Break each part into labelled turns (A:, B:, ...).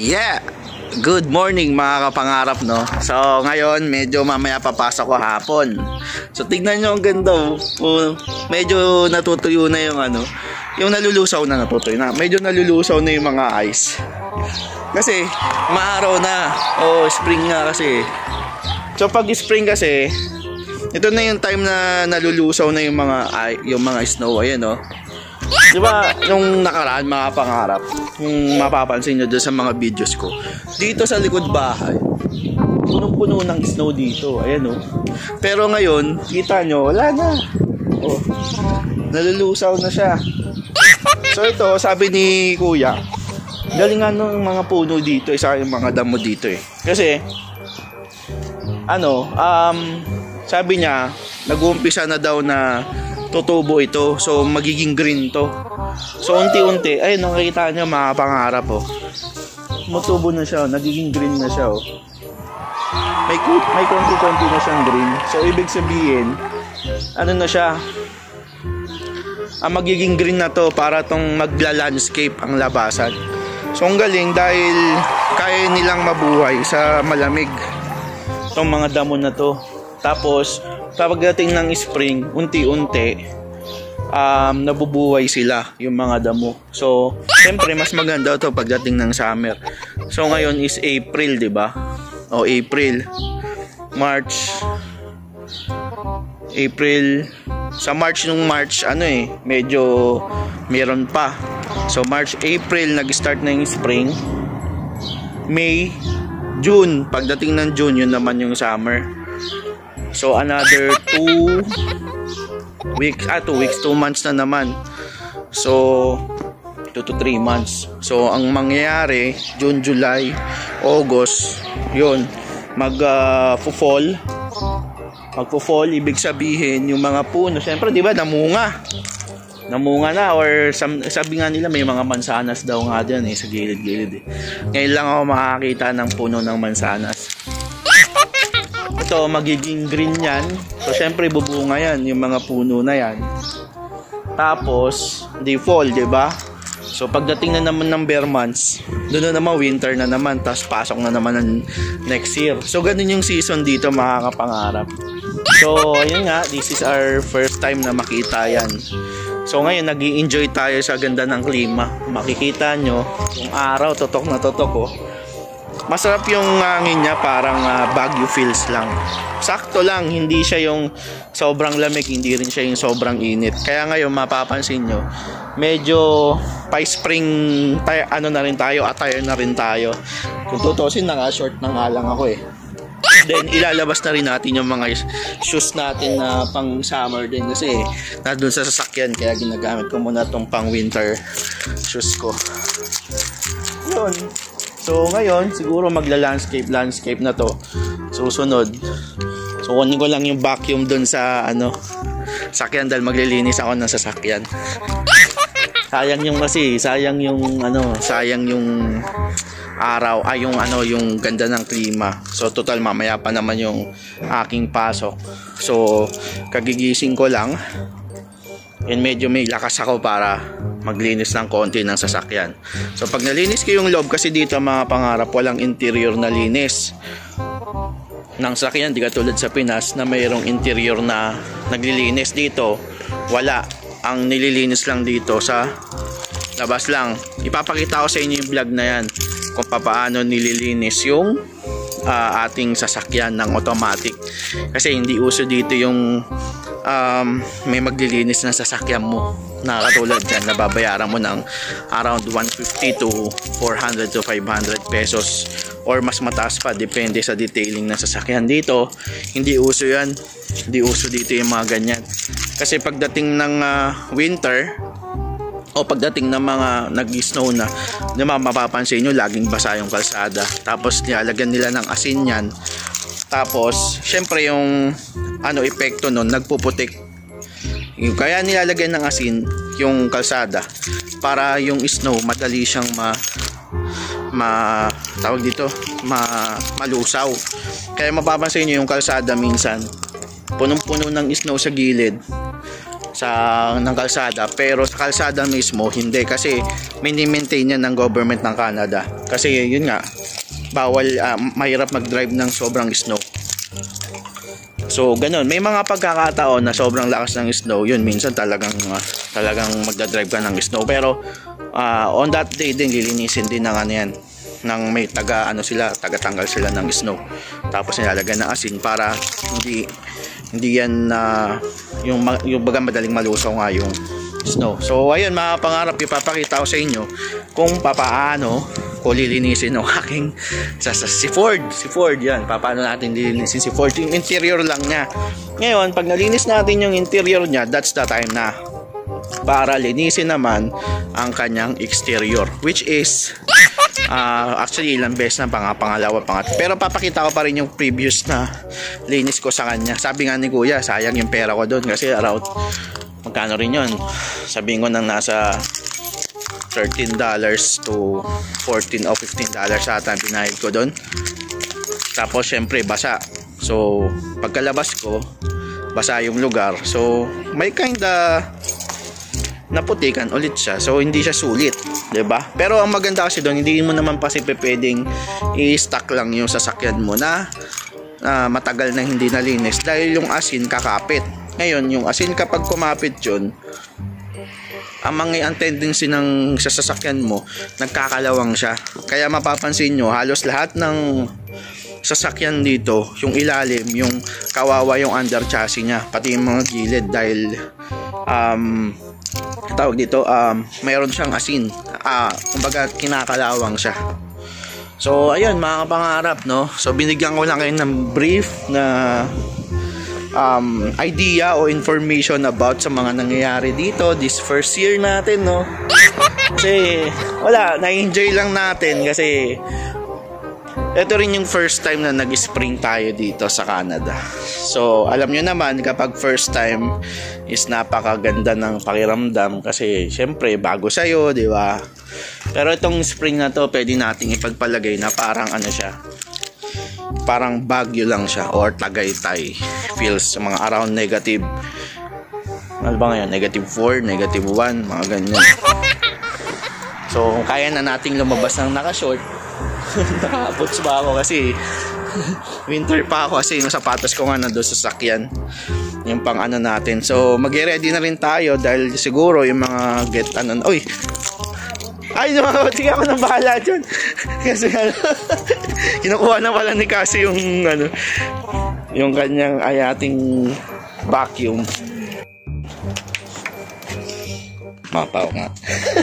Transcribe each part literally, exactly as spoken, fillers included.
A: Yeah! Good morning mga kapangarap, no? So ngayon medyo mamaya papasok ko hapon. So tignan nyo ang ganda, oh. Medyo natutuyo na yung ano, yung nalulusaw na natutuyo na. Medyo nalulusaw na yung mga ice. Kasi maaraw na. Oh, spring nga kasi. So pag spring kasi, ito na yung time na nalulusaw na yung mga yung mga snow, ayan, no? Di ba, nung nakaraan mga pangarap, kung mapapansin nyo doon sa mga videos ko, dito sa likod bahay, punong-puno ng snow dito, ayan, oh. Pero ngayon, kita nyo, wala na. Oh, nalulusaw na siya. So ito, sabi ni Kuya, galingan ng mga puno dito, isa yung mga damo dito eh. Kasi, ano, um, sabi niya, nag-uumpisa na daw na tutubo ito. So magiging green to. So unti-unti, ay nakikita niyo mga pangarap, oh. Tumutubo na siya, oh. Nagiging green na siya, oh. May may konti-konti na siyang green. So ibig sabihin, ano na siya? Ang magiging green na to para tong magla-landscape ang labasan. So ang galing dahil kaya nilang mabuhay sa malamig tong mga damo na to. Tapos kapag dating ng spring, unti-unti um, nabubuhay sila yung mga damo. So, siyempre mas maganda to pagdating ng summer. So, ngayon is April, di ba? O, April, March, April. Sa March, nung March, ano eh, medyo meron pa. So, March, April, nag-start na yung spring. May, June, pagdating ng June, yun naman yung summer. So another two weeks, ah two weeks, two months na naman. So two to three months. So ang mangyayari, June, July, August, yun, mag uh, fall. Magpo-fall, ibig sabihin yung mga puno, syempre di ba namunga. Namunga na, or sabi nga nila may mga mansanas daw nga diyan eh sa gilid-gilid eh. Ngayon lang ako makakita ng puno ng mansanas. Ito, magiging green yan. So, syempre, bubunga yan, yung mga puno na yan. Tapos, di fall, di ba? So, pagdating na naman ng bare months, doon na naman winter na naman, tapos pasok na naman ng next year. So, ganun yung season dito, mga kapangarap. So, ayun nga, this is our first time na makita yan. So, ngayon, nag-i-enjoy tayo sa ganda ng klima. Makikita nyo, yung araw, totok na totok, oh. Masarap yung hangin niya, parang uh, Baguio feels lang. Sakto lang, hindi siya yung sobrang lamig, hindi rin siya yung sobrang init. Kaya ngayon mapapansin nyo, medyo pa-spring tayo, ano na rin tayo, attire na rin tayo. Kung tutusin, naka-short na nga lang ako eh. Then ilalabas na rin natin yung mga shoes natin na pang summer din kasi nandun sa sasakyan, kaya ginagamit ko muna tong pang winter shoes ko. Yun. So ngayon, siguro magla-landscape landscape na to. Susunod. So kunin ko lang yung vacuum dun sa ano, sakyan dahil maglilinis ako ng sasakyan. Sayang yung kasi, sayang yung ano, sayang yung araw, ay yung ano, yung ganda ng klima. So total mamaya pa naman yung aking pasok. So kagigising ko lang. And medyo may lakas ako para maglinis ng konti ng sasakyan. So pag nalinis ko yung loob, kasi dito mga pangarap, walang interior na linis ng sasakyan, di katulad sa Pinas na mayroong interior na naglilinis. Dito wala, ang nililinis lang dito sa labas lang. Ipapakita ko sa inyo yung vlog na yan kung paano nililinis yung uh, ating sasakyan ng automatic, kasi hindi uso dito yung um, may maglilinis ng sasakyan mo na katulad dyan, nababayaran mo ng around one fifty to four hundred to five hundred pesos or mas mataas pa, depende sa detailing ng sasakyan. Dito hindi uso yan, hindi uso dito yung mga ganyan, kasi pagdating ng uh, winter o pagdating ng mga nag-snow na, naman mapapansin nyo laging basa yung kalsada, tapos nilalagyan nila ng asin yan. Tapos syempre yung ano epekto nun, nagpuputik. Kaya nilalagyan ng asin yung kalsada para yung snow madali siyang ma ma tawag dito ma malusaw. Kaya mapapansin niyo yung kalsada minsan punong-puno ng snow sa gilid. sa ng kalsada, pero sa kalsada mismo hindi, kasi mini-maintain yan ng government ng Canada, kasi yun nga bawal, uh, mahirap mag-drive ng sobrang snow. So ganun, may mga pagkakataon na sobrang lakas ng snow, yun minsan talagang uh, talagang magda-drive ka ng snow, pero uh, on that day din lilinisin din ng ano yan, ng may taga ano sila, taga-tanggal sila ng snow, tapos nilalagyan ng asin para hindi hindi yan uh, yung, yung baga madaling malusaw nga yung snow. So ayun mga pangarap, ipapakita ko sa inyo kung papaano ko lilinisin ng aking sa, sa, si Ford si Ford yan, paano natin lilinisin si Ford, yung interior lang niya. Ngayon pag nalinis natin yung interior niya, that's the time na para linisin naman ang kanyang exterior, which is uh, actually ilang beses na, pang, pangalawa, pangatlo, pero papakita ko pa rin yung previous na linis ko sa kanya. Sabi nga ni kuya, sayang yung pera ko doon, kasi around magkano rin yun, sabihin ko nang nasa thirteen dollars to fourteen o fifteen dollars ata binayad ko doon. Tapos syempre basa, so pagkalabas ko basa yung lugar, so may kinda naputikan ulit siya, so hindi siya sulit, 'di ba? Pero ang maganda kasi doon, hindi mo naman kasi pwedeng i-stock lang yung sasakyan mo na uh, matagal na hindi nalinis, dahil yung asin kakapit. Ngayon yung asin kapag kumapit yun, ang mga ang tendency ng sasakyan mo, nagkakalawang siya. Kaya mapapansin nyo, halos lahat ng sasakyan dito, yung ilalim, yung kawawa yung under chassis nya, pati yung mga gilid, dahil um tawag dito, um, mayroon siyang asin, ah, kumbaga kinakalawang siya. So ayun mga pangarap, no, so binigyan ko lang kayo ng brief na um, idea o information about sa mga nangyayari dito this first year natin, no, kasi wala, na-enjoy lang natin, kasi ito rin yung first time na nag-spring tayo dito sa Canada. So alam nyo naman, kapag first time is napakaganda ng pakiramdam, kasi syempre bago sa'yo, di ba? Pero itong spring na to, pwede nating ipagpalagay na parang ano siya, parang Baguio lang siya, or Tagaytay feels, mga around negative, ano ba ngayon, negative four, negative one, mga ganyan. So kaya na nating lumabas ng naka-short. Nakaputs ba ako kasi winter pa ako, kasi yung sapatos ko nga nandun sa sakyan, yung pang ano natin. So mag-ready na rin tayo, dahil siguro yung mga get ano, oy, ay no, sige ako nang bahala dyan. Kasi ano, kinukuha na pala ni Cassie yung ano, yung kanyang ayating vacuum. Mapaw nga.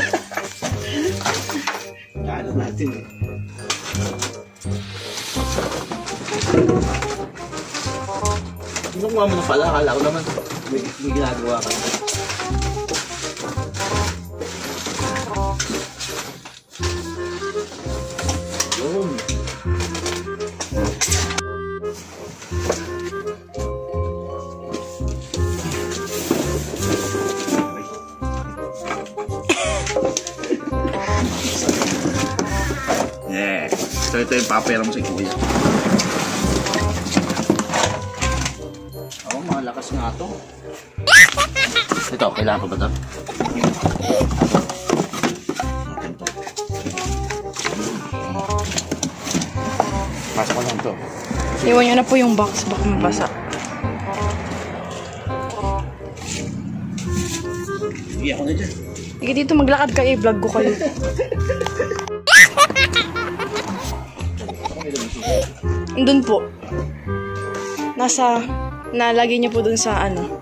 A: Ano natin eh. Kinukuha mo na pala, akala ko naman may, may ginagawa ka. Yun. Yeah. So ito yung papera mo sa kuya. Oh, malakas nga to. Ito, kailangan ko ba ito? Pasok ko lang to.
B: Iwan nyo na po yung box, baka mabasa.
A: Sige ako na dyan.
B: Sige dito, maglakad kayo, i-vlog ko kayo. Doon po. Nasa, nalagay niyo po doon sa ano.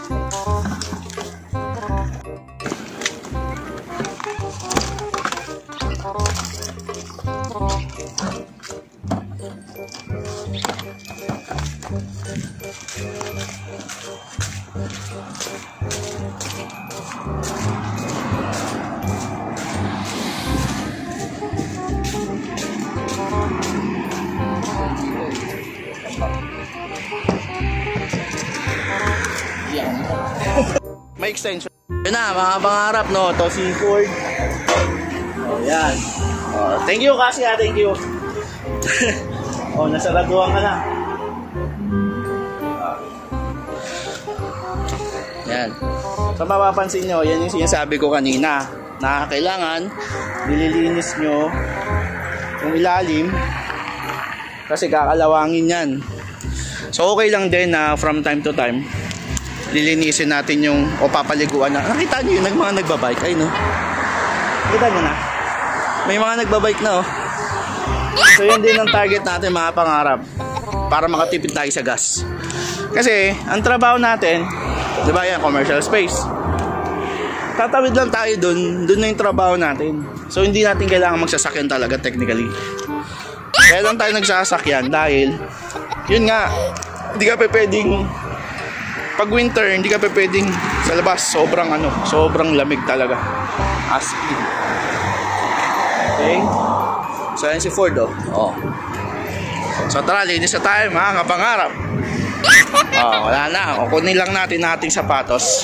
A: May extension. Yun na, mga pangarap, no? To si Ford. Oh, yan. Oh, thank you kasi ha, thank you. Oh, nasaraduhan ka na. Oh. Yan. So mapapansin nyo, yan yung sinasabi ko kanina, na kailangan nililinis nyo yung ilalim kasi kakalawangin yan. So okay lang din na from time to time lilinisin natin yung o papaliguan na. Nakita nyo yun, nag mga nagbabike ay no, nakita nyo na may mga nagbabike na oh. So yun din ang target natin mga pangarap, para makatipid tayo sa gas. Kasi ang trabaho natin, di ba yan, commercial space, tatawid lang tayo dun, dun na yung trabaho natin. So hindi natin kailangan magsasakyan talaga technically. Kaya lang tayo nagsasakyan dahil yun nga, hindi ka pa pwedeng pag winter, hindi ka pa pwedeng sa labas, sobrang ano, sobrang lamig talaga as in. Okay, so yan si Ford oh. Oh. So tara, linis na tayo mga kapangarap. Oh, wala na, o kunin lang natin ang ating sapatos.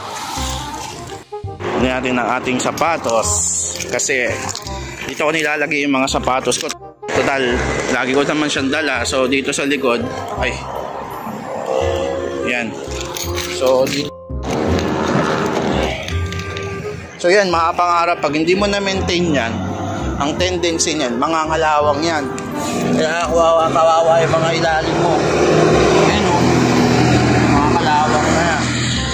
A: Kunin natin ang ating sapatos kasi dito ko nilalagay yung mga sapatos ko. Total, lagi ko naman siyang dala. So dito sa likod, ay, yan. So dito. So yan mga pangarap, pag hindi mo na maintain yan, ang tendency niyan, mangangalawang yan. Kaya kawawa, kawawa yung mga ilalim mo. Ayan o, mga kalawang na yan.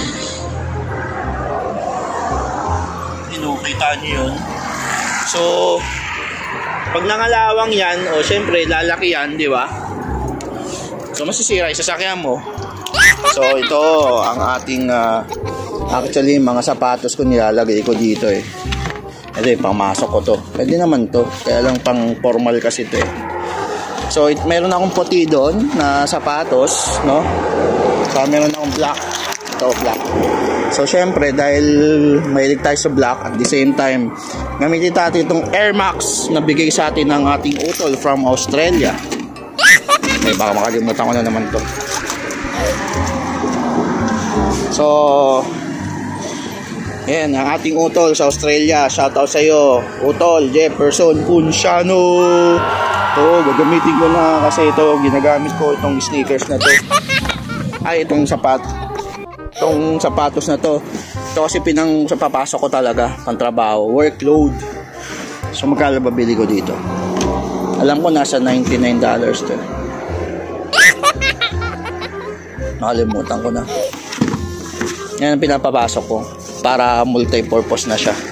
A: Kita nyo yun. So pag nangalawang yan, o syempre lalaki yan, di ba? So masisira yung sasakyan mo. So ito ang ating uh, actually mga sapatos ko nilalagay ko dito eh. Ito eh, pangmasok ko to. Pwede naman to, kaya lang pang formal kasi to eh. So it, meron akong puti doon na sapatos, no? So meron akong black. Ito black. So syempre dahil mahilig tayo sa black, at the same time gamitin natin itong Air Max na bigay sa atin ng ating utol from Australia. Okay, baka makalimutan ko na naman to. So yan ang ating utol sa Australia. Shoutout sa iyo, Utol Jefferson Punciano. Ito, gagamitin ko na kasi ito, ginagamit ko itong sneakers na to. Ay, itong sapat. Itong sapatos na to. Ito kasi pinang sa papasok ko talaga, pantrabaho, workload. So magkano ba bili ko dito? Alam ko nasa ninety-nine dollars to. Nakalimutan ko na. Yan ang pinapapasok ko para multi-purpose na siya.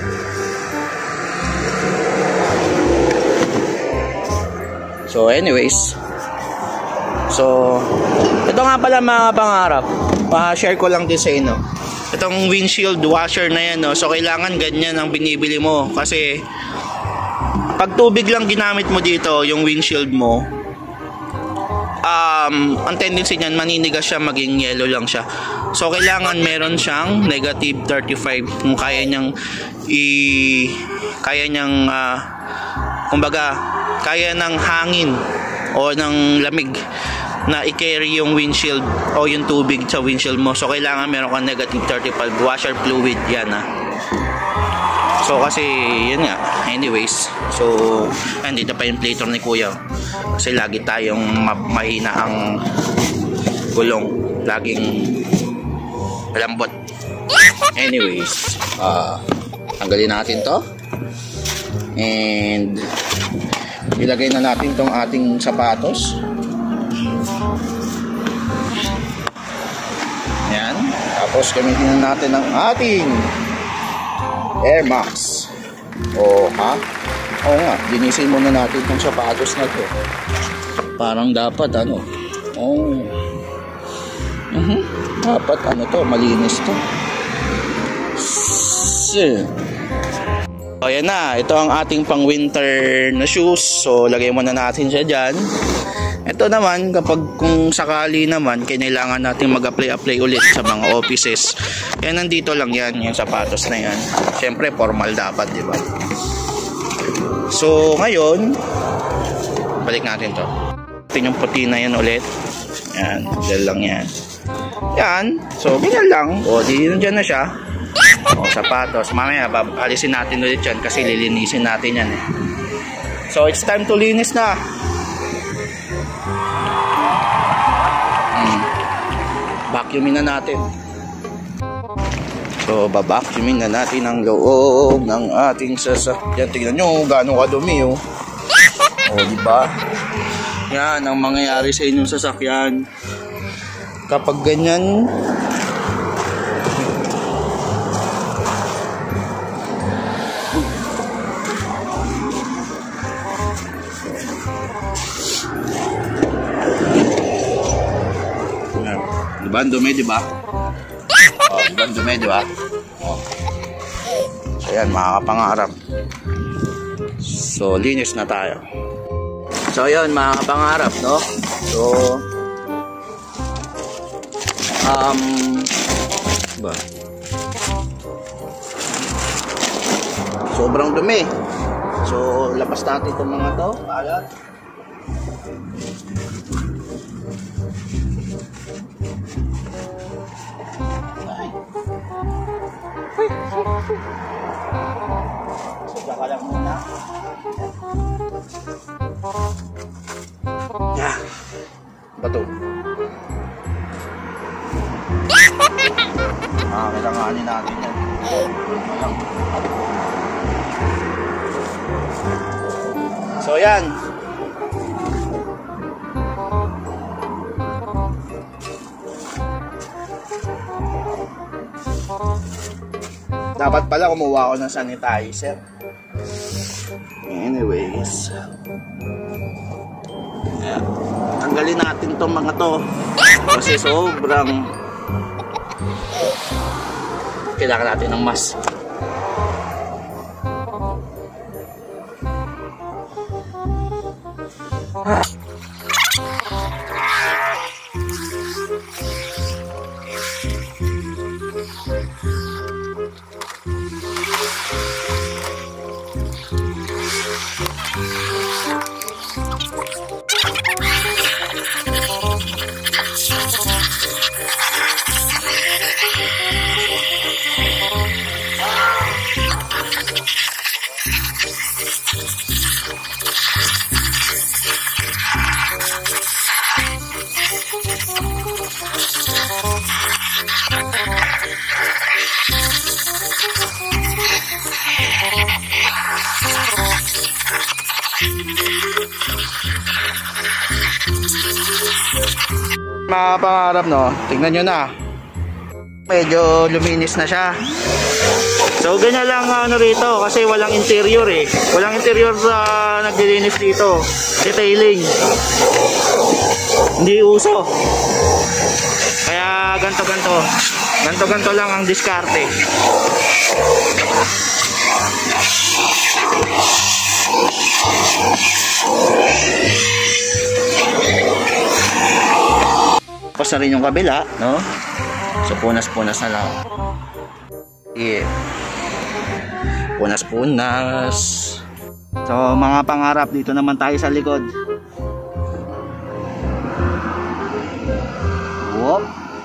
A: So anyways, so ito nga pala mga pangarap, pa-share ko lang din sa inyo. Itong windshield washer na yan, no? So kailangan ganyan ang binibili mo kasi pag tubig lang ginamit mo dito, yung windshield mo, um, ang tendency niyan maninigas siya, maging yellow lang siya. So kailangan meron siyang negative thirty-five kung kaya niyang i kaya niyang uh, kumbaga kaya ng hangin o ng lamig na i-carry yung windshield o yung tubig sa windshield mo. So kailangan meron kang negative thirty-five washer fluid yan ha. So kasi yun nga, anyways, so andito pa yung plater ni kuya kasi lagi tayong ma mahina ang gulong, laging malambot. Anyways, uh, tanggalin natin to and ilagay na natin tong ating sapatos. Yan, tapos gamitin na natin ang ating Air Max. Oh, ha? Oo nga, linisin muna natin itong sapatos na to. Parang dapat ano, oh, uh-huh. Dapat ano to, malinis to. So, oh, yan na, ito ang ating pang winter na shoes. So lagay muna natin siya dyan. Ito naman, kapag kung sakali naman kailangan natin mag-apply-apply ulit sa mga offices, yan, nandito lang yan, yung sapatos na yan. Siyempre formal dapat, di ba? So ngayon, balik natin to. Ito yung puti na yan ulit. Yan, dyan lang yan. Yan, so ganyan lang. O, di dyan na siya. O, sapatos. Mamaya, alisin natin ulit yan kasi lilinisin natin yan eh. So it's time to linis na. Vacuumin na natin. So, babacuumin na natin ang loob ng ating sasakyan. Tingnan nyo, gaano kadumi, oh. O, diba? Yan ang mangyayari sa inyong sasakyan. Kapag ganyan, diba ang dumi, diba? O, diba ang dumi, diba? O. So, yan, makakapangarap. So, linis na tayo. So, yun, makakapangarap, no? So, um, ba? Sobrang dumi. So, labas natin itong mga to. Ayan. So, saka lang muna. Yeah. Bato. Ah, kailanganin natin yan. So, yan. Dapat pala kumuha ako ng sanitizer. Anyways. Yeah. Tanggalin natin itong mga to. Kasi sobrang kailangan natin ng mask. Ah. Mga pangarap, no? Tingnan nyo na. Medyo luminis na siya. So ganyan lang ano rito kasi walang interior eh. Walang interior sa naglilinis dito. Detailing. Hindi uso. Kaya ganto-ganto. Ganto-ganto lang ang diskarte. Tapos na rin yung kabila, no? So, punas-punas na lang. Yeah. Punas-punas. So, mga pangarap, dito naman tayo sa likod. Whoop.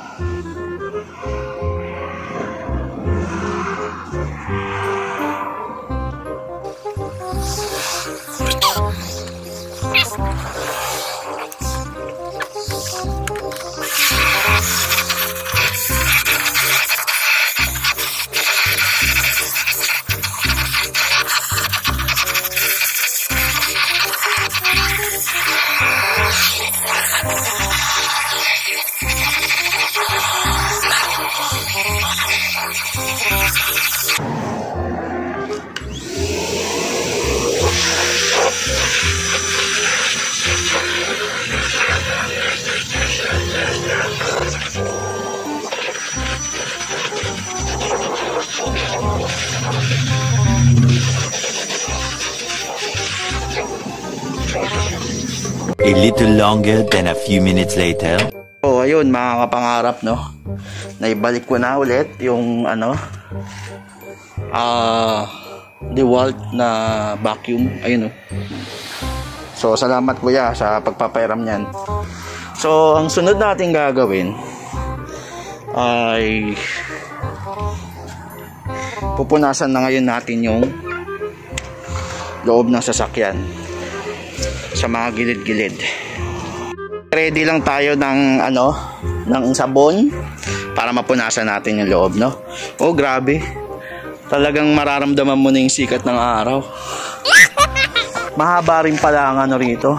C: A little longer than a few minutes later.
A: So ayun mga kapangarap, no, naibalik ko na ulit yung ano ah uh, DeWalt na vacuum. Ayun, oh. So salamat kuya sa pagpapairam niyan. So ang sunod natin gagawin ay pupunasan na ngayon natin yung loob ng sasakyan sa mga gilid-gilid. Ready lang tayo ng ano, ng sabon para mapunasan natin yung loob, no? Oh, grabe. Talagang mararamdaman mo na yung sikat ng araw. Mahaba rin pala ang ano rito.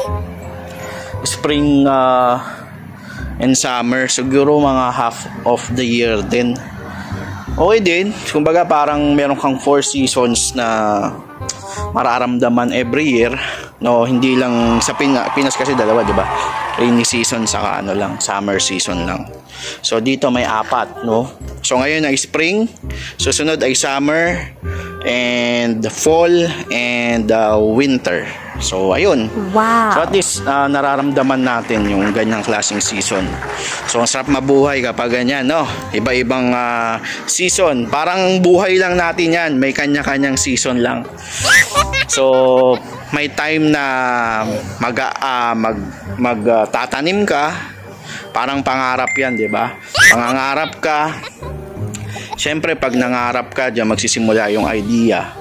A: Spring uh, and summer. Siguro mga half of the year din. Okay din. Kumbaga parang meron kang four seasons na mararamdaman every year. No, hindi lang sa Pina, Pinas kasi dalawa, di ba? Rainy season saka ano lang, summer season lang. So dito may apat, no? So ngayon ay spring, susunod ay summer, and fall, and uh, winter. So ayun.
B: Wow.
A: So at least uh, nararamdaman natin yung ganyang klaseng season. So ang sarap mabuhay kapag ganyan, no? Iba-ibang uh, season. Parang buhay lang natin yan. May kanya-kanyang season lang. So may time na mag uh, mag mag uh, tatanim ka. Parang pangarap yan, di ba? Pangangarap ka. Siyempre pag nangarap ka, diyan magsisimula yung idea.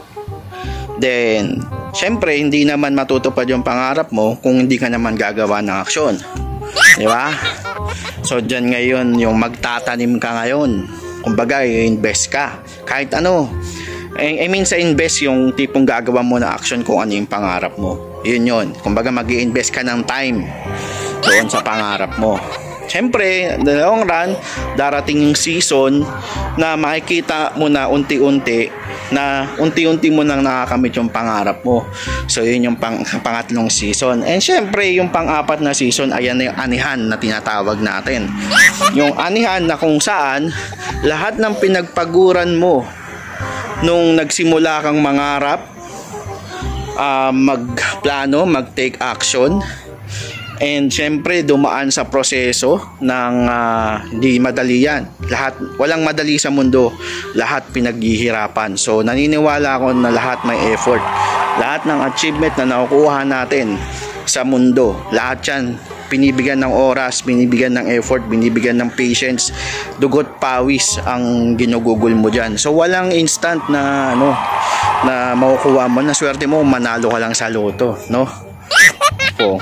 A: Then siyempre hindi naman matutupad yung pangarap mo kung hindi ka naman gagawa ng aksyon, di ba? So diyan ngayon yung magtatanim ka ngayon. Kumbaga i-invest ka kahit ano. I mean sa invest yung tipong gagawa mo na action kung ano yung pangarap mo. Yun yun. Kumbaga mag-i-invest ka ng time doon sa pangarap mo. Siyempre, the long run, darating yung season na makikita mo na unti-unti na unti-unti mo nang nakakamit yung pangarap mo. So yun yung pang, pangatlong season. And siyempre, yung pang-apat na season, ayan na yung anihan na tinatawag natin. Yung anihan na kung saan lahat ng pinagpaguran mo nung nagsimula kang mangarap, uh, magplano, mag-take action, and syempre dumaan sa proseso ng uh, di madali yan. Lahat, walang madali sa mundo. Lahat pinaghihirapan. So naniniwala ako na lahat may effort. Lahat ng achievement na nakukuha natin sa mundo, lahat yan binibigyan ng oras, binibigyan ng effort, binibigyan ng patience, dugot pawis ang ginugugol mo dyan. So walang instant na ano na makukuha mo, na swerte mo manalo ka lang sa loto, no? Po.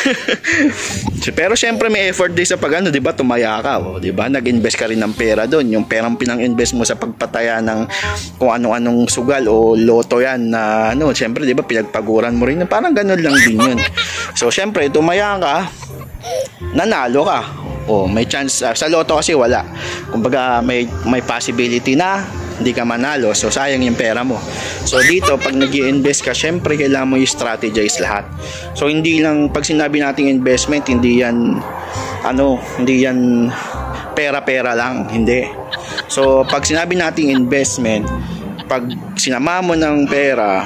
A: Pero syempre may effort din sa pag ano, 'di ba? Tumaya ka, oh, 'di ba? Nag-invest ka rin ng pera doon. Yung perang pinang-invest mo sa pagpataya ng kung ano-anong sugal o loto 'yan na ano, syempre 'di ba pinagpaguran mo rin. Parang ganoon lang din 'yun. So syempre tumaya ka, nanalo ka. Oh, may chance uh, sa loto kasi wala. Kumbaga may may possibility na hindi ka manalo, so sayang yung pera mo. So dito pag nag-i-invest ka, syempre kailangan mo i-strategize lahat. So hindi lang pag sinabi nating investment, hindi yan ano, hindi yan pera-pera lang, hindi. So pag sinabi nating investment, pag sinama mo ng pera,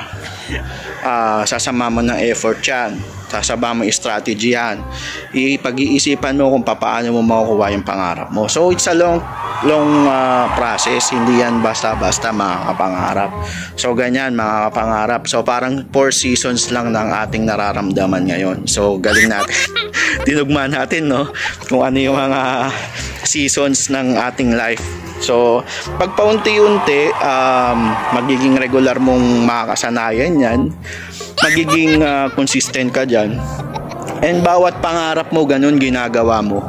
A: uh, sasama mo ng effort yan, sasama mo strategy yan, ipag-iisipan mo kung paano mo makukuha yung pangarap mo. So it's a long long uh, process, hindi yan basta-basta makakapangarap. So ganyan mga kapangarap. So parang four seasons lang ng ating nararamdaman ngayon. So galing natin dinugma natin, no, kung ano yung mga seasons ng ating life. So pag paunti-unti um, magiging regular mong makakasanayan yan, magiging uh, consistent ka dyan, and bawat pangarap mo ganun ginagawa mo,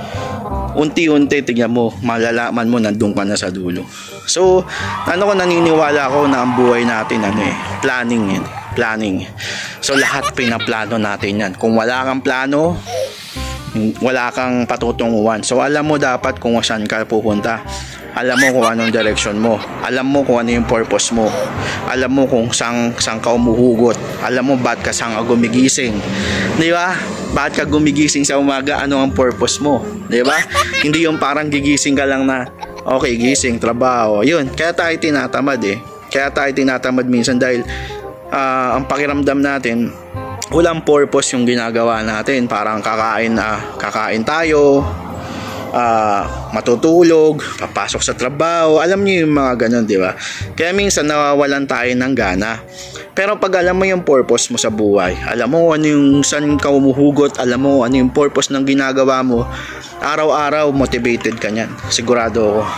A: unti-unti tignan mo, malalaman mo nandun ka na sa dulo. So ano ko, naniniwala ko na ang buhay natin ano eh, planning yan, planning. So lahat pinaplano natin yan. Kung wala kang plano, wala kang patutunguhan. So alam mo dapat kung saan ka pupunta, alam mo kung anong direction mo, alam mo kung ano yung purpose mo, alam mo kung saan, saan ka umuhugot, alam mo ba't ka saan ka gumigising, di ba? Ba't ka gumigising sa umaga, ano ang purpose mo, di ba? Hindi yung parang gigising ka lang na okay, gising, trabaho, yun. Kaya tayo tinatamad eh, kaya tayo tinatamad minsan dahil uh, ang pakiramdam natin walang purpose yung ginagawa natin. Parang kakain na kakain tayo, uh, matutulog, papasok sa trabaho. Alam niyo yung mga ganun, di ba? Kaya minsan nawawalan tayo ng gana. Pero pag alam mo yung purpose mo sa buhay, alam mo ano yung saan ka umuhugot, alam mo ano yung purpose ng ginagawa mo, araw-araw motivated ka niyan. Sigurado ako.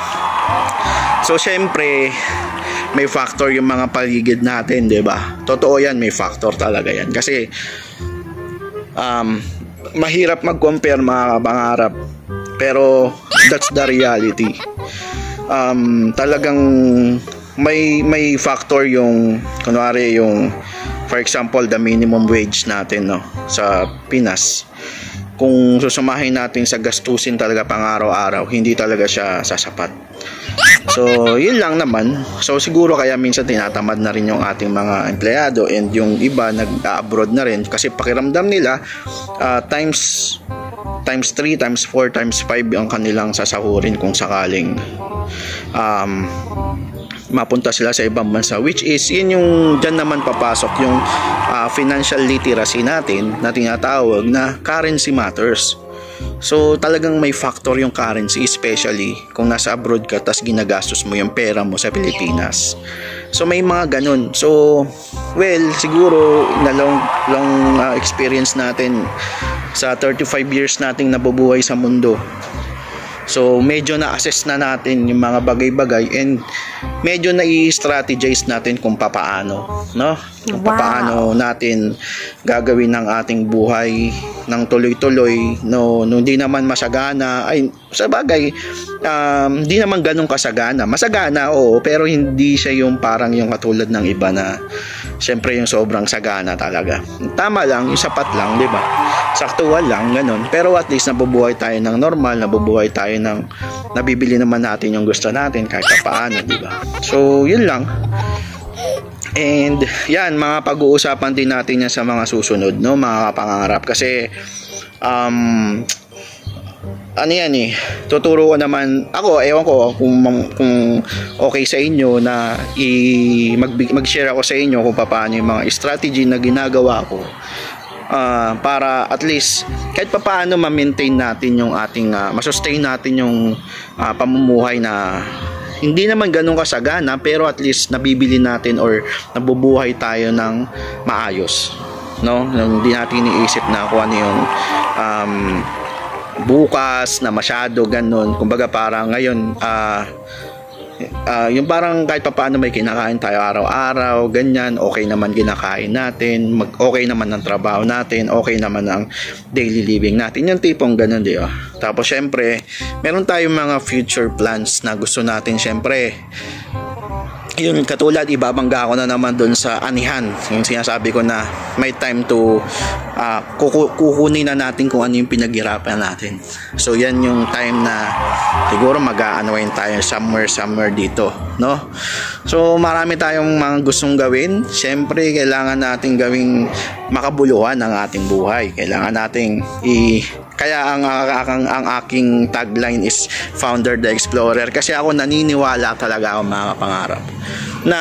A: So syempre may factor yung mga paligid natin, di ba? Totoo yan, may factor talaga yan. Kasi um, mahirap mag-compare mga kapangarap. pero that's the reality. Um, talagang may may factor yung kunwari yung for example the minimum wage natin, no, sa Pinas. Kung susumahin natin sa gastusin talaga pang araw-araw, hindi talaga siya sasapat. So yun lang naman. So siguro kaya minsan tinatamad na rin yung ating mga empleyado, and yung iba nag-abroad na rin kasi pakiramdam nila uh, times times three, times four, times five ang kanilang sasahurin kung sakaling um, mapunta sila sa ibang bansa, which is yun yung dyan naman papasok yung uh, financial literacy natin na tinatawag na currency matters. So talagang may factor yung currency, especially kung nasa abroad ka tas ginagastos mo yung pera mo sa Pilipinas. So may mga ganun. So well, siguro na long, long uh, experience natin sa thirty-five years nating nabubuhay sa mundo, so medyo na-assess na natin yung mga bagay-bagay, and medyo na-i-strategize natin kung papaano, no? Kung wow. papaano natin gagawin ng ating buhay ng tuloy-tuloy, no, no, hindi naman masagana, ay sa bagay, um, hindi naman ganun kasagana. Masagana, oo, pero hindi siya yung parang yung katulad ng iba na syempre yung sobrang sagana talaga. Tama lang, yung sapat lang, di ba? Saktuhan lang, ganun. Pero at least nabubuhay tayo ng normal, nabubuhay tayo ng nabibili naman natin yung gusto natin kahit paano, di ba? So, yun lang. And yan, mga pag-uusapan din natin yan sa mga susunod, no, mga kapangarap. Kasi um ano yan eh, tuturo ko naman ako, ewan ko kung, kung okay sa inyo na i mag, mag-share ako sa inyo kung paano yung mga strategy na ginagawa ko uh, para at least kahit paano ma-maintain natin yung ating uh, masustain natin yung uh, pamumuhay na hindi naman ganun kasagana, pero at least nabibili natin or nabubuhay tayo ng maayos, no? Hindi natin iniisip na kung ano yung um, bukas na masyado ganun. Kumbaga parang ngayon uh, uh, yung parang kahit papaano may kinakain tayo araw-araw, ganyan, okay naman kinakain natin, mag okay naman ang trabaho natin, okay naman ang daily living natin, yung tipong ganun, di ba? Tapos syempre meron tayong mga future plans na gusto natin, syempre yun, katulad ibabangga ko na naman doon sa anihan, yung sinasabi ko na may time to uh, kukunin na natin kung ano yung pinaghirapan natin. So yan yung time na siguro mag-aanoin tayo somewhere somewhere dito, no? So marami tayong mga gustong gawin. Siyempre kailangan nating gawing makabuluhan ang ating buhay. Kailangan nating i Kaya ang, ang, ang aking tagline is Founder the Explorer, kasi ako naniniwala talaga ako, mga kapangarap, na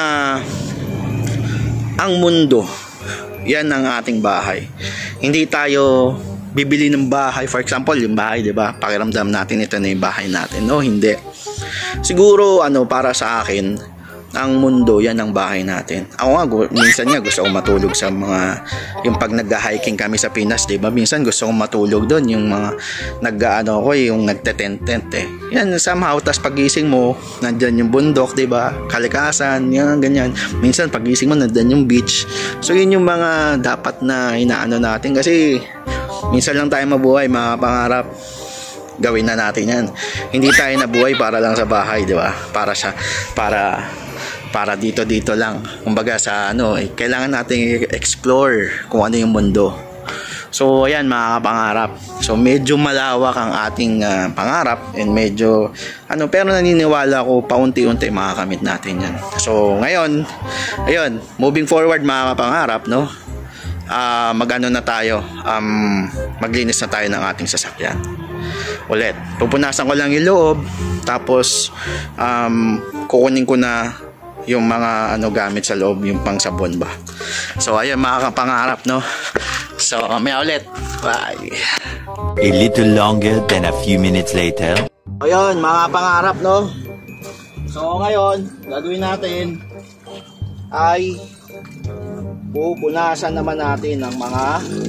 A: ang mundo yan ang ating bahay. Hindi tayo bibili ng bahay, for example yung bahay, di ba? Pakiramdam natin ito na yung bahay natin. No, hindi. Siguro ano, para sa akin, ang mundo yan ang bahay natin. Ako nga, minsan nga gusto kong matulog sa mga, yung pag nag-hiking kami sa Pinas, diba? Minsan gusto kong matulog doon, yung mga nag-ano ko, yung nagte-tent-tent eh. Yan, somehow, tas pagising mo, nandyan yung bundok, diba? Kalikasan, yan, ganyan. Minsan pagising mo, nandyan yung beach. So yun yung mga dapat na inaano natin, kasi minsan lang tayo mabuhay, mga pangarap. Gawin na natin yan. Hindi tayo nabuhay para lang sa bahay, diba? Para sa, para para dito dito lang, kumbaga sa ano eh, kailangan nating explore kung ano yung mundo. So ayan, mga kapangarap, so medyo malawak ang ating uh, pangarap, and medyo ano, pero naniniwala ko paunti-unti makakamit natin yan. So ngayon, ayun, moving forward, mga kapangarap, no, uh, magano na tayo, um, maglinis na tayo ng ating sasakyan ulit. Pupunasan ko lang yung loob, tapos um, kukunin ko na yung mga ano gamit sa loob, yung pang sabon ba. So ayun, mga kapangarap, no. So may ulit. Bye.
C: A little longer than a few minutes later.
A: Ayun, mga kapangarap, no. So ngayon, gagawin natin ay pupunasan naman natin ng mga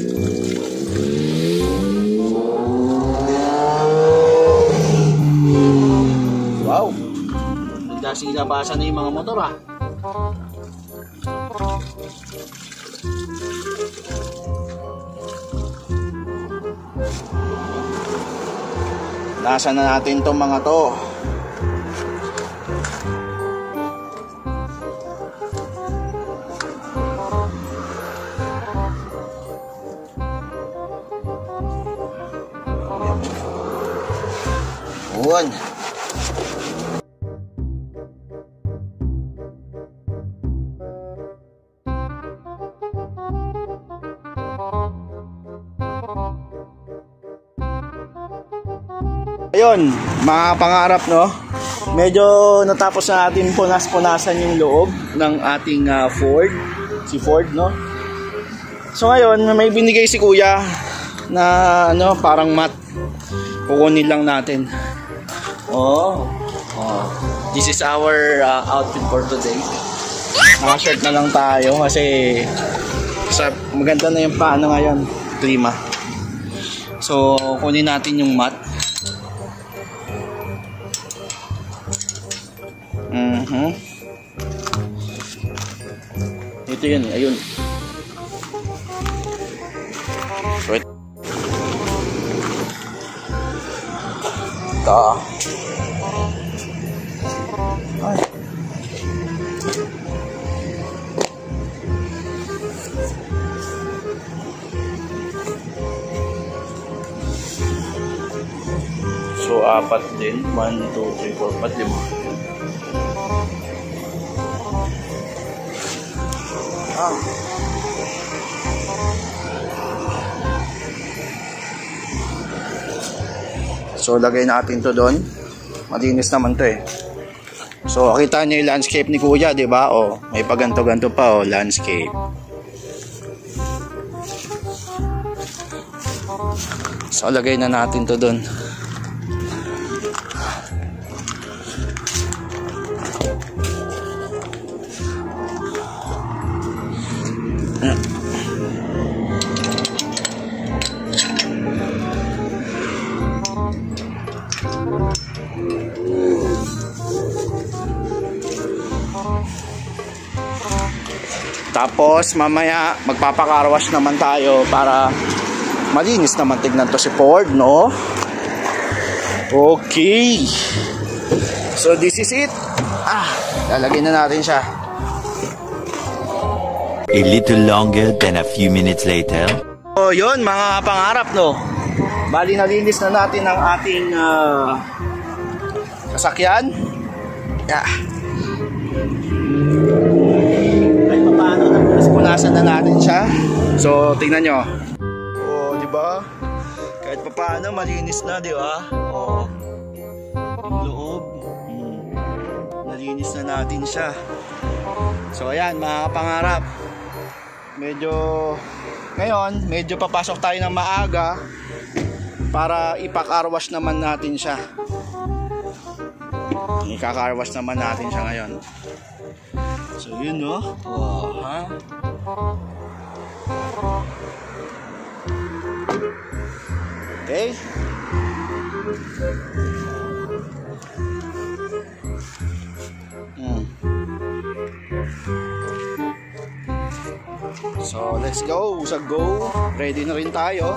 A: wow, nagdasilabasan na yung mga motor, ah. Nasa na natin tong mga to. One. Ayun, mga pangarap, no? Medyo natapos na natin punas-punasan yung loob ng ating uh, Ford. Si Ford, no? So ngayon, may binigay si Kuya na ano, parang mat. Kukunin lang natin. Oh. Oh. This is our uh, outfit for today. Naka-shirt na lang tayo kasi sa maganda na yung paano ngayon, klima. So, kunin natin yung mat. Mhm. Ito yun, ayun. So, ito. Ay. So, apat din. one, two, three, four, five, lima. Ah. So, lagay natin to doon. Malinis naman to eh. So, kita niyo yung landscape ni Kuya, di ba? Oh, may paganto-ganto pa, oh, landscape. So, lagay na natin to doon. Tapos mamaya magpapakarwash naman tayo para malinis naman tignan to si Ford, no? Okay. So this is it. Ah, lalagyan na natin siya.
C: A little longer than a few minutes later.
A: So yun mga pangarap, no? Bali nalinis na natin ang ating uh, sasakyan. Yeah. Kahit paano punasan na natin siya. So tingnan nyo. Oh, di ba? Kahit paano malinis na, di ba? Oh. Yung loob. Hmm. Nalinis na natin siya. So ayan mga pangarap. Medyo ngayon, medyo papasok tayo ng maaga para ipakarwash naman natin siya. Ikakarwash naman natin siya ngayon. So yun, no? Wow, ha? Okay. Hmm. So let's go sa go. Ready na rin tayo.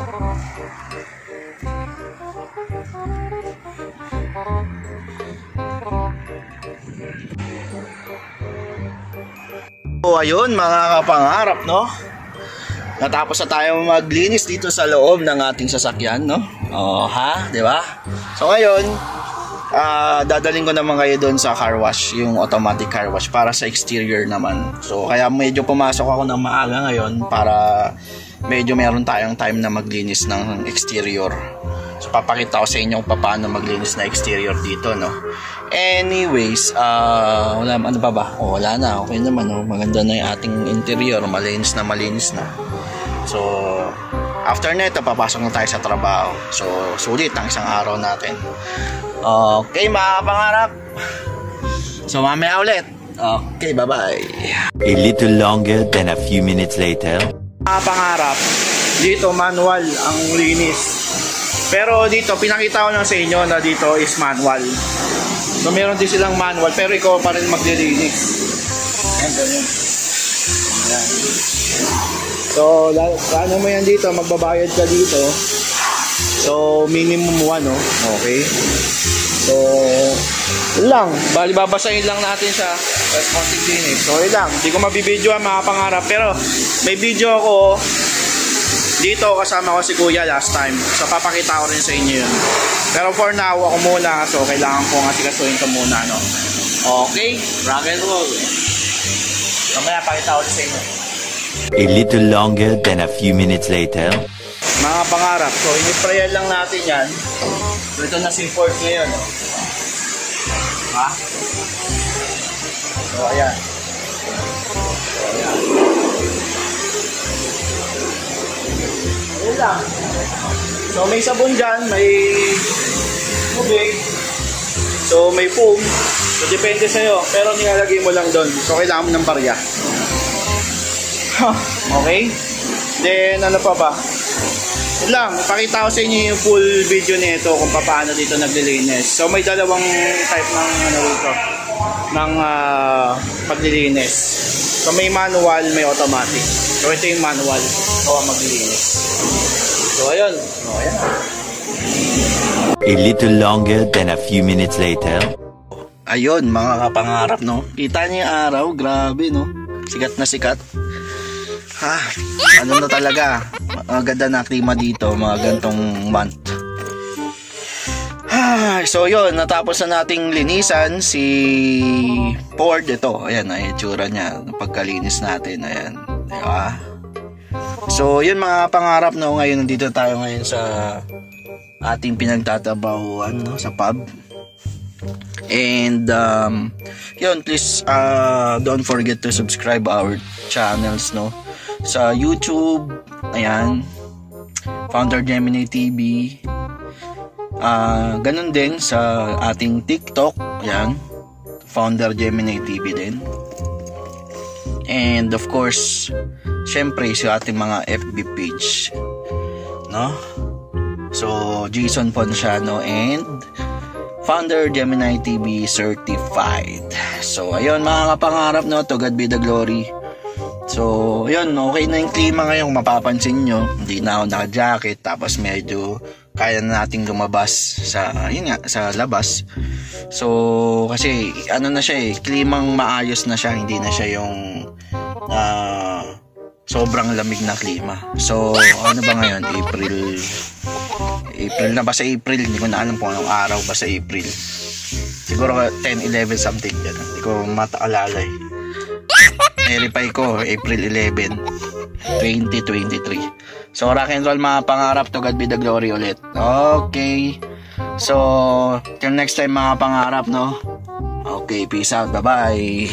A: So ayun mga kapangarap, no? Natapos na tayo maglinis dito sa loob ng ating sasakyan, no? Oh, ha? Di ba? So ngayon, uh, dadaling ko naman kayo doon sa car wash, yung automatic car wash para sa exterior naman. So kaya medyo pumasok ako ng maaga ngayon para medyo meron tayong time na maglinis ng exterior. So papakita ko sa inyo kung paano maglinis na exterior dito, no? Anyways, uh, wala, ano pa ba? Oh, wala na, okay naman, no? Maganda na yung ating interior, malinis na malinis na. So after nito, papasok na tayo sa trabaho. So sulit ang isang araw natin. Okay mga pangarap. So mamaya ulit. Okay, bye bye.
C: A little longer than a few minutes later.
A: Mga pangarap, dito manual ang linis. Pero dito, pinakita ko lang sa inyo na dito is manual. So meron din silang manual, pero ikaw pa rin maglilinis. Ayan, ganyan. Ayan. So, ano mo yan dito, magbabayad ka dito. So, minimum one, no? Okay. So, yun lang. Bali, babasahin lang natin siya. Tapos konting linis. So, yun lang. Hindi ko mabibidyoan mga pangarap. Pero, may video ako dito kasama ko si Kuya last time. So, papakita ko rin sa inyo yun. Pero for now, ako muna. So, kailangan ko nga sikasuhin ito muna, no? Okay. Rock and roll. Mamaya, pakita ko rin sa inyo.
C: A little longer than a few minutes later.
A: Mga pangarap. So, ini-sprayan lang natin yan. So, ito na si Ford ngayon. No? Ha? So, ayan. So, ayan. Ayan lang. So, may sabon dyan. May tubig. So, may foam. So, depende sa'yo. Pero nilalagay mo lang doon. So, kailangan mo ng barya. Okay? Then, ano pa ba? Yun lang, ipakita ko sa inyo yung full video nito kung paano dito naglilinis. So may dalawang type ng ano dito, ng uh, paglilinis. So may manual, may automatic. So ito yung manual, o maglilinis. So ayun, so ayan.
C: A little longer than a few minutes later.
A: Ayun, mga kapangarap, no? Kita niyo yung araw, grabe, no? Sikat na sikat. Ha, ano na talaga, maganda na klima dito mga gantong month. Ah, so yun, natapos na nating linisan si Ford. Ito, ayan, ay itsura niya pagkalinis natin, ayan, diba? So yun mga pangarap, no, ngayon nandito tayo ngayon sa ating pinagtatabahuan, no, sa pub. And um, yun, please uh, don't forget to subscribe our channels, no, sa YouTube, ayan, Founder Gemini T V, uh, ganun din sa ating TikTok, ayan, Founder Gemini T V din, and of course syempre sa ating mga F B page, no, so Jason Ponciano and Founder Gemini T V Certified. So ayun mga kapangarap, no, to God be the glory. So, yun, okay na yung klima ngayon. Kung mapapansin nyo, hindi na ako naka-jacket. Tapos medyo kaya na nating lumabas sa, yun nga, sa labas. So, kasi ano na siya eh, klimang maayos na siya. Hindi na siya yung uh, sobrang lamig na klima. So, ano ba ngayon? April. April na ba sa April? Hindi ko na alam kung anong araw ba sa April. Siguro ten, eleven something yan. Hindi ko mataalala eh. Verify ko, April eleventh, twenty twenty-three. So, rock and roll mga pangarap, to God be the glory ulit. Okay. So, till next time mga pangarap, no? Okay, peace out. Bye-bye.